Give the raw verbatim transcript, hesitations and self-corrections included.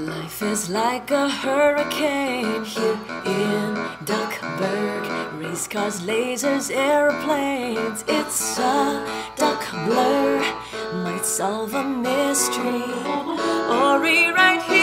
Life is like a hurricane here in Duckburg. Race cars, lasers, airplanes. It's a duck blur. Might solve a mystery or rewrite history.